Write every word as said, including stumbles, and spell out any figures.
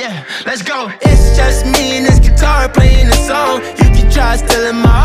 Yeah, let's go. It's just me and this guitar playing a song. You can try stealing my